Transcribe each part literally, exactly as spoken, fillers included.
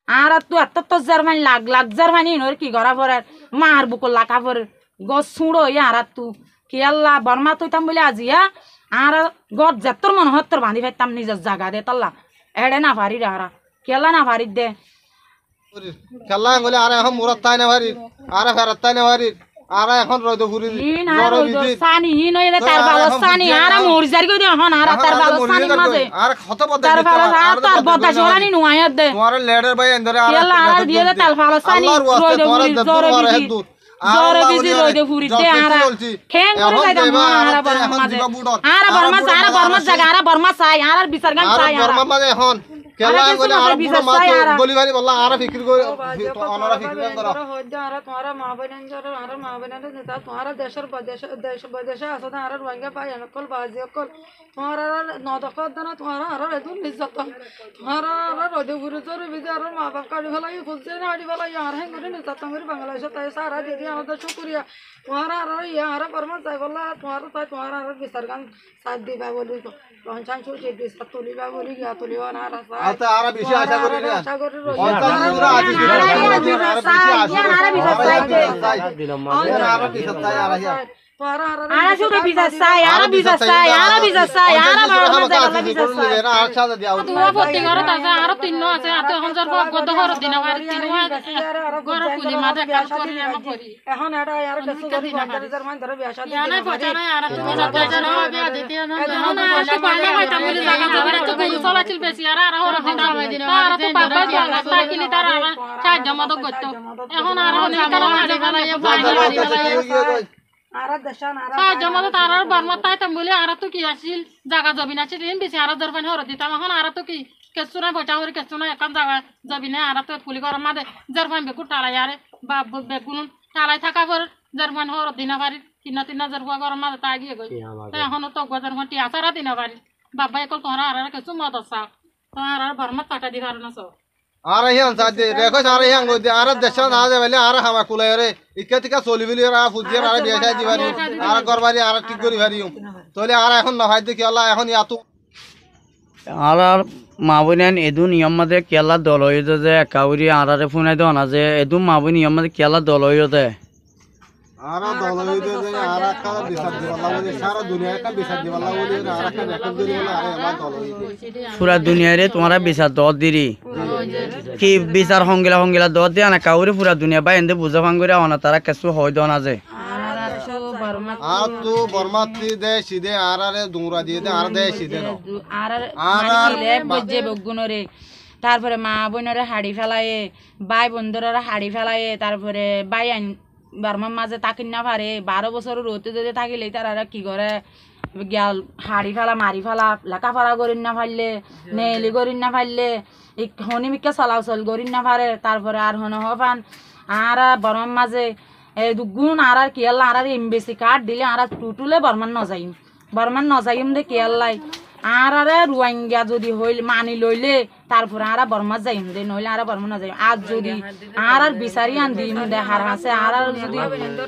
আর তো এত তো জার্মানি লাগ লাগ জার্মানি নর কি গড়া পরে মার বুকল লাকা পরে গছ ছুঁড়ো ইয়া আর তু কি আল্লাহ বর্মা তুইতাম বলে আজিয়া আর গড় যেতর মন হত্তর বাঁধি ফেলতাম নিজের জায়গা দে তাল্লা এড়ে না পারি রে হারা কেলা না পারি দে খেলা গলে আর এখন মুরত তাই না পারি আর ফেরত তাই না পারি আর এখন রইদ ঘুরি সানি হি নইলে তার বালো সানি আর মোর জারি কই দে এখন আর তার বালো সানি মাঝে আর কত বদা তার বালো আর তার বদা জোরানি নুয়ায় দে তোমার লেডার ভাই এন্দরে আর কেলা আর দিয়ে দে তার বালো সানি রইদ ঘুরি জোরে বিজি জোরে বিজি রইদ ঘুরি দে আর খেং করে যাইতাম আর বর্মা মাঝে আর বর্মা আর বর্মা জায়গা আর বর্মা চাই আর বিচার গান চাই আর বর্মা মাঝে এখন কেলা গলে আর পুরো মা বলি ভাই বললা আর ফিকির করে অনরা ফিকির করো আর তোমার মা বনেন জর আর মা বনেন নেতা তোমার দেশের বিদেশ দেশ বিদেশে আছে না আর রোহিঙ্গা পাই নকল বাজি কল তোমার আর নদক দানা তোমার আর এদুন নিজত তোমার আর রদে ঘুরে জর বিদে আর মা বাপ কাটি ফলাই খুঁজছে না আড়ি ফলাই আর হেন করে নিজত করে বাংলাদেশে তাই সারা দিদি আমাদের শুকরিয়া তোমার আর ইয়া আর পরমা চাই বললা তোমার তাই তোমার আর বিচার গান সাথ দিবা বলি পঞ্চাশ চল্লিশ বিচার তুলিবা বলি গিয়া তুলিবা না আর আচ্ছা আর বেশি আশা করি রে আশা করি পঞ্চাশ জুরা আছে আর বেশি আশা করি আর বেশি চাই আর ইয়া আর শুধু বিচার চাই আর বিচার চাই আর বিচার চাই আর বর্মা জায়গা বিচার চাই আর সাদা দিও তোমার ভর্তি ঘর আছে আর তিন আছে আর এখন জর গদ ঘর দিন আর তিন ঘর পুলি মাথা কাজ করি আমরা করি এখন এটা আর কিছু করি বাজার মান ধরে বিয়াশা ইয়া না পচা না আর তুমি যাতে জানো বিয়া দিতে না এখন আর তো বাংলা হইতা বলি জায়গা জমিনে তো গরু চলাছিল বেশি আর আর হর দিন আর তো বাবা জায়গা তাকিলি তার আর চার জমা তো করত এখন আর অনেক কারণ মাঝে ফেলাই বাইরে বাড়ি ফেলাই আর দেশান আর সার জমা তো তার আর বর্মা তাইতাম বলে আর তো কি আসিল জায়গা জমিন আছে ঋণ বেশি আর দরবান হর দিতাম এখন আর তো কি কেসু না বটা হরে কেসু না এখন জায়গা জমিনে আর তো পুলি গরম মাদে জরবান বেকু টালাই আরে বা বেগুন টালাই থাকা পর জরবান হর দিনা পারি তিন তিন জরবা গরম মাদে তা গিয়ে গই তাই এখন তো গজর ঘন্টি আসারা দিনা পারি বাবা একল তোরা আর কেসু মদ আসা তোমার আর বর্মা টাকা দি কারণ আছে আর হিয়ান সাদে রেখো আর হিয়ান গদি আর দেশ না দে বলে আর হামা কুলাই রে ইকা টিকা চলি বলি আর ফুজিয়া আর বিয়াশা দিবারি আর গরবারি আর ঠিক করি ভারিও তাহলে আর এখন না হয় দেখি আল্লাহ এখন ইয়াতু আর আর মা বোনেন এদু নিয়ম মাঝে কেলা দল হয়ে যে কাউরি আরারে ফোনাই দেওয়া না যে এদু মা বোন নিয়ম মাঝে কেলা দল হয়ে যায় আর দল হয়ে যে আর একটা বিচার দিবালা বলে সারা দুনিয়া একটা বিচার দিবালা বলে আর একটা রেকর্ড করি বলে আর আমার দল হয়ে পুরা দুনিয়ারে তোমারা বিচার দর দিরি কি বিচার হঙ্গিলা হঙ্গিলা দর দিয়া না কাউরি পুরা দুনিয়া বা এন্দে বুঝা ভাঙ করে আনা তারা কিছু হয় দেওয়া না যায় আর তো বর্মাতি দে সিধে আর আরে দুংরা দিয়ে দে আর দে সিধে আর আর বজ্জে বগুনরে তারপরে মা বোনরে হাড়ি ফেলায়ে ভাই বন্ধুরা হাড়ি ফেলায়ে তারপরে ভাই আইন বর্মার মাঝে তাকিন না পারে বারো বছর রোতে যদি থাকিলে তারা কি করে গেল হাড়ি ফেলা মারি ফেলা লেখাপড়া করিন না পারলে নেলি করিন না পারলে হনি মিকা চলাচল করিন না পারে তারপরে আর হন হফান আর বর্মার মাঝে এই দুগুণ আর আর কেয়াল্লা আর আর এমবেসি কার্ড দিলে আর টুটুলে বর্মান নজাইম বর্মান নজাইম দে কেয়াল্লাই আর আরে রোহিঙ্গা যদি হইল মানি লইলে তারপরে আর বর্মা যাইম দে নইলে আর বর্মা নজাইম আর যদি আর আর বিচারি আন দিম দে হার হাসে আর আর যদি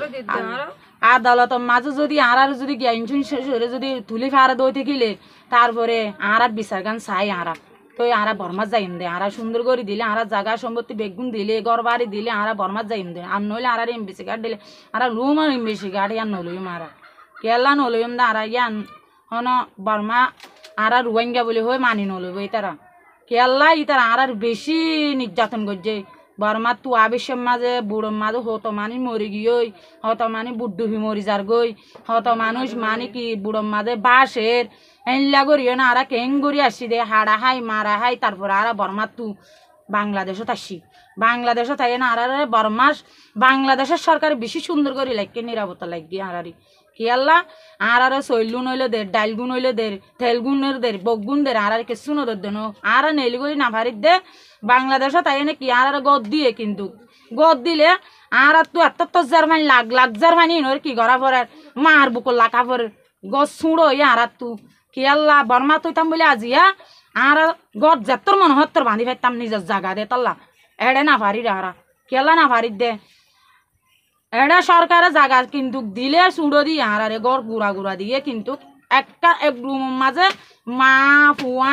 আদালতের মাঝে যদি আর আর যদি জ্ঞানশুন শেষে যদি তুলি ফারা দই থাকিলে তারপরে আর আর বিচার গান চাই আর তো আর বর্মা যাইম দে আর সুন্দর করে দিলে আর জায়গা সম্পত্তি বেগুন দিলে ঘর বাড়ি দিলে আর বর্মা যাইম দে আর নইলে আর এমবিসি কার্ড দিলে আর রুম আর এমবিসি কার্ড ইয়ান নলইম আর কেলা নলইম দা আর ইয়ান হন বর্মা আর আর রোহিঙ্গা বলে হয়ে মানি নলইব এই তারা কেলা ই তারা আর আর বেশি নির্যাতন করছে বর্মা তু আবেশের মাঝে বুড়োর মাঝে হতো মানি মরি গিয়ে হতো মানি বুড্ডুহি মরি যার গই হতো মানুষ মানি কি বুড়োর মাঝে বাঁশের এনলা করিও না আর কেং করি আসি দে হাড়া হাই মারা হাই তারপর আর বর্মা তু বাংলাদেশত আসি বাংলাদেশত তাই না আর বর্মাস বাংলাদেশের সরকার বেশি সুন্দর করে লাগে নিরাপত্তা লাগে আরারি কি আল্লাহ আর আর শৈলগুন হইলে দের ডাইলগুন হইলে দের তেলগুনের দের বগুন দের আর আর কিছু নদের দেন আর নেলি করি না ভারিত দে বাংলাদেশত তাই না কি আর আর গদ দিয়ে কিন্তু গদ দিলে আর তো এত তো জার্মানি লাগ লাগ জার্মানি নর কি গড়া পরে মার বুকল লাকা পরে গছ ছুঁড়ো ইয়া আর তু কি আল্লাহ বর্মা তুইতাম বলে আজিয়া আর গদ যেতর মন হত্তর বাঁধি ফেলতাম নিজের জায়গা দে তাল্লা এড়ে না পারি রে হারা কেলা না পারি দে এড়ে সরকারের জায়গা কিন্তু দিলে চুড়ো দিয়ে আর গড় গুড়া গুড়া দিয়ে কিন্তু একটা এক রুমের মাঝে মা ফুয়ান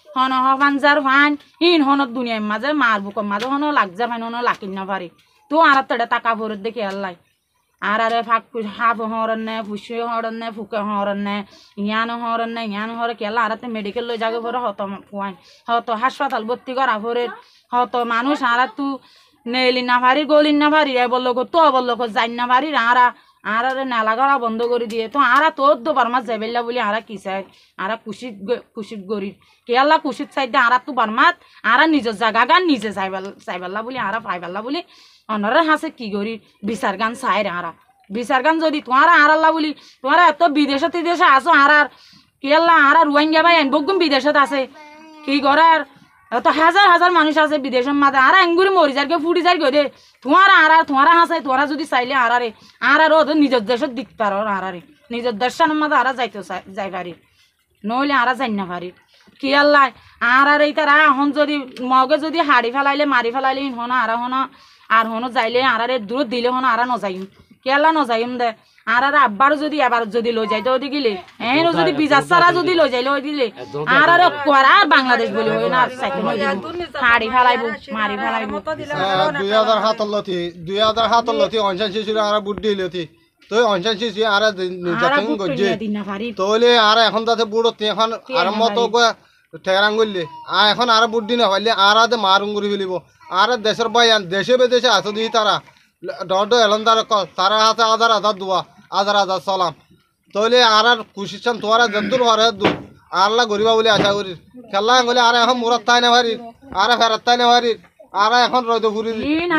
হন হ পাঞ্জার ফান ইন হন দুনিয়ার মাঝে মার বুকর মাঝে হন লাগজার ফান হন লাকিন না পারি তো আর তোটা টাকা ভরত দেখে আল্লাহ আর আরে ফাঁক হাফ হরন নে ফুসে হরন নে ফুকে হরন নে ইয়ান হরন নে ইয়ান হরে কেলা আরাতে মেডিকেল লই যাগে ভরে হত ফুয়াইন হত হাসপাতাল ভর্তি করা ভরে হত মানুষ আর তু নেলি না পারি গলিন না পারি এ বললো তো বললো যাই না পারি আরা আর আরে নালা গড়া বন্ধ করে দিয়ে তো আরা তোর দো বারমাস যাইবেলা বলি আরা কি চাই আরা কুশিত কুশিত গরিব কেলা কুশিত চাইতে আরা তো বারমাত আরা নিজের জায়গা গান নিজে চাইবেল চাইবেলা বলি আরা পাইবেলা বলি অনরে হাসে কি করি বিচার গান চাই রে আরা বিচার গান যদি তোমার আরাল্লা বলি তোমার এত বিদেশে তিদেশে আসো আর আর কেলা আরা রোহিঙ্গা ভাই বগুম বিদেশত আছে কি করার এত হাজার হাজার মানুষ আছে বিদেশের মাঝে আর এঙ্গুরি মরি যার ফুটি যার গো দে তোমার আর তোমার হাসে তোরা যদি চাইলে আর আরে আর আর ওদের নিজের দেশের দিক পার আর আরে নিজের দেশের মাঝে আর যাইতে যাই পারি নইলে আর যাই না পারি কি আল্লাহ আর আর এই তারা এখন যদি মগে যদি হাড়ি ফেলাইলে মারি ফেলাইলে হন আর হন আর হনো যাইলে আর দূর দিলে হন আর নযাইম কেলা নযাইম দে আর আর আব্বারও যদি এবার যদি লই যাইতে ওদি গেলে হ্যাঁ যদি বিজার সারা যদি লই যাইলে ওই দিলে আর আর করা আর বাংলাদেশ বলি হয় না সাইকেল হাড়ি ফেলাইব মারি ফেলাইব দুই হাজার সাতর লতি দুই হাজার সাতর লতি অনশন শিশুর আর বুদ্ধি লতি তো অনশন শিশু আর নির্যাতন করছে তোলে আর এখন তাতে বুড়ো এখন আর মতো ঠেরাং করলে আর এখন আর বুদ্ধি না পাইলে আর আদে মারুং করে ফেলিব আর দেশের বাইয়ান দেশে বেদেশে আছে দিই তারা ডড এলন তারা তারা হাতে আধার আধার দোয়া আধার আধার সালাম তাহলে আর আর কুশিসান তোরা যদ্দুর হরে দূর আল্লাহ গরিবা বলে আশা করি খেলা গেলে আর এখন মুরাত তাই না পারি আর ফেরত তাই না পারি আর এখন রইদ ঘুরি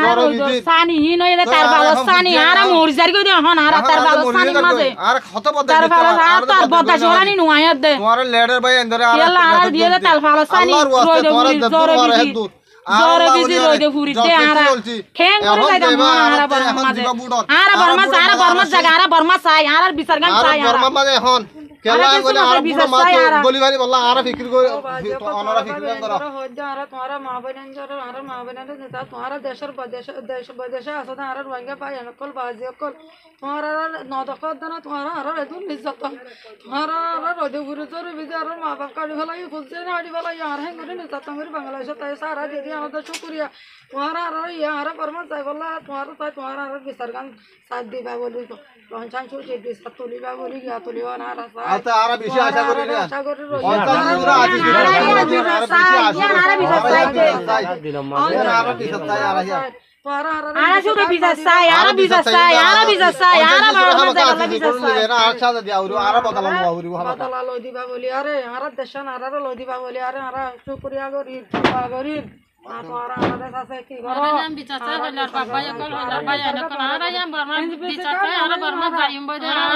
সানি হি নইলে তার বাবা সানি আর মরি যার কই এখন আর তার বাবা সানি মাঝে আর কত বদা তার বাবা আর তার বদা জোরানি নুয়ায়ত দে তোমার লেডার ভাই এন্দরে আর খেলা আর দিয়ে তার বাবা সানি রইদ ঘুরি জোরে বিজি জোরে বিজি রইদ ঘুরি দে আর খেং করে যাইতাম আর বর্মা মাঝে আর বর্মা আর বর্মা জায়গা আর বর্মা চাই আর বিচার গান চাই আর বর্মা মাঝে এখন কেলা গলে আর পুরো মাছ গলি ভারি বললা আর ফিকির করে অনরা ফিকির করো আর তোমার মা বোনেন জোর আর মা বোনেন নেতা তোমার দেশের বিদেশ দেশ বিদেশে আছে না আর রোহিঙ্গা পাই নকল বাজি কল তোমার নদক দানা তোমার আর এদুন নিজত তোমার আর রদে ঘুরে জোর বিজি আর মা বাপ কাটি ফেলাই খুঁজছে না আড়ি ফেলাই আর হ্যাঁ করে নিজত করে বাংলাদেশে তাই সারা দিদি আমাদের শুক্রিয়া তোমার আর ইয়া আর পরমা চাই বললা তোমার তাই তোমার আর বিচার গান সাথ দিবা বলি পঞ্চাশ চুচি বিচার তুলিবা বলি গিয়া তুলিবা না রাস্তা আচ্ছা আর বেশি আশা করি না আশা করি পঞ্চাশ জুরা আছে আর বেশি আশা আর বিচার চাই আর বেশি চাই আর ইয়া আর শুধু বিচার চাই আর বিচার চাই আর বিচার চাই আর বর্মা জায়গা বিচার চাই আর সাদা দিয়া আর বদলা লওরি বদলা লই দিবা বলি আরে আর দেশন আর লই দিবা বলি আরে আর শুকরিয়া করি করি তোমার আমাদের কাছে কি করো আরাম বিচার চাই হলার বাবা একল হলার ভাই এনেকল আর আয়াম বর্মা বিচার চাই আর বর্মা যাইম বই দে আর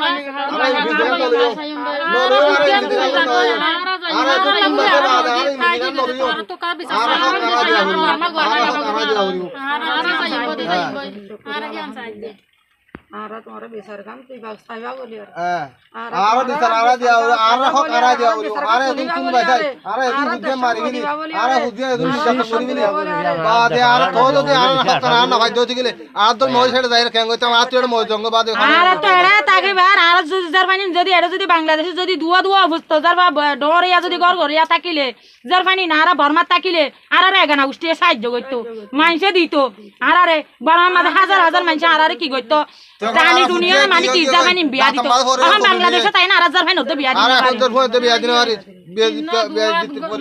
আর তো কা বিচার চাই বর্মা আর জ্ঞান চাই দে আর তোমার বিচার গান তুই চাইবা বলি হ্যাঁ আর বিচার আর দিয়া আর হক আর দিয়া আর তুমি কোন বাজাই আর তুমি বুদ্ধি মারি গলি আর বুদ্ধি তুমি বিচার করি গলি বাদে আর তো যদি আর হক আর না হয় দতি গলে আর তো মই ছেড়ে যাই কেন কইতাম আর তো মই জঙ্গ বাদে আর তো এড়া তাকে বার আর যদি জার্মানি যদি এড়া যদি বাংলাদেশে যদি দুয়া দুয়া অবস্থা যার বা ডরিয়া যদি গর গরিয়া তাকিলে জার্মানি না আর বর্মা তাকিলে আর আর এগানা উষ্টিয়ে সাহায্য করতো মাইনসে দিত আর আরে বর্মা মাঝে হাজার হাজার মানুষ আর আরে কি করতো জানি দুনিয়া মানে কি জার্মানি বিয়া দিত এখন বাংলাদেশে তাই না আর জার্মানি হতে বিয়া দিত আর এখন তো হতে বিয়া দিন আর বিয়া দিতে বিয়া দিতে করি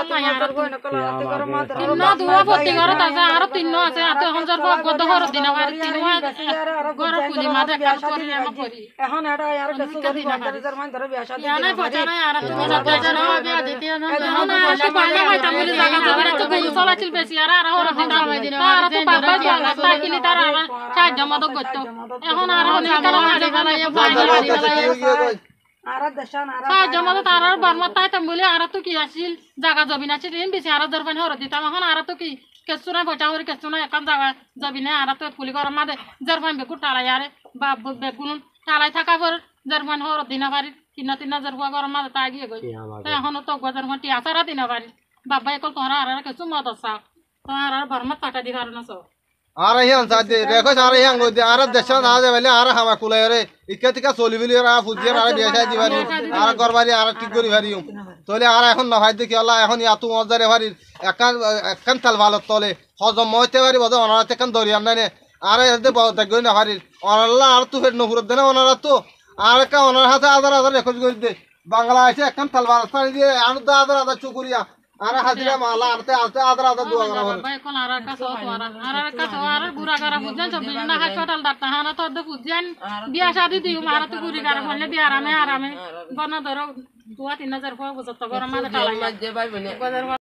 তিন দুয়া ভর্তি করে তাছে আর তিন আছে আর এখন জর গদ ঘর দিন আর তিন ঘর পুলি মাথা কাজ করি আমা করি এখন এটা আর কিছু করি জার্মান ধরে বিয়া শাদি জানা পচা না আর তুমি যাতে জানা বিয়া দিতে না এখন আর তো বাংলা হইতা বলি জায়গা যাবে তো গরু চলাচিল বেশি আর আর হর দিন আর তো বাবা জানা তাকিলি তার আর সাহায্য মদত করত এখন আর অনেক কারণ মারি ফেলাই বাইরে মারি ফেলাই আর দেশন আর সাহায্য মদত আর আর বর্মা তাইতাম বলি আর তো কি আসিল জায়গা জমিন আছে ঋণ বেশি আর দরবান হর দিতাম এখন আর তো কি কেসু না পচা হরি কেসু না একান জায়গা জমিনে আর তো পুলি গরম মাদে জারফান বেকু টালাই আরে বা বেগুন টালাই থাকা পর জারফান হর দিনা পারি তিন তিন জারফা গরম মাদে তা গিয়ে গই তাই এখন তো গজারফান টি আসারা দিনা পারি বাবা একল তোরা আর আর কেসু মদত সা তোরা আর বর্মা টাকা দি কারণ সব আর হিয়ান সাদে রেখো আর হিয়ান গদি আর দেশ না দে বলে আর হামা কুলাই রে ইকা টিকা চলি বলি আর ফুজিয়া আর বিয়া দিবারি আর গরবারি আর ঠিক করি ভারিও তাহলে আর এখন না হয় দেখি আল্লাহ এখন ইয়াতু মজারে ভারি একান একান তাল ভালো তলে হজম হইতে পারি বোধ অনারাতে একান দরিয়ার নাই আর এতে দেখবই না ভারি অনাল্লাহ আর তো ফের নপুরত দেনা ওনারা তো আর একটা ওনার হাতে আধার আধার রেকর্ড করে দে বাংলা আছে একান তাল ভালো দিয়ে আনু দা আধার আধার চুকুরিয়া আর হাজিরা মালা আনতে আনতে আধার আধার দোয়া করা হবে ভাই কোন আর কাছে তোরা আর কাছে আর গুড়া গারা বুঝেন সব বিভিন্ন হাসপাতাল ডাক্তার হানা তো দে বুঝেন বিয়া শাদি দিও মারা তো গুড়ি গারা বললে বিয়া আরামে আরামে বনা ধরো দুয়া তিন হাজার পর বছর তো গরম মাঝে টালাই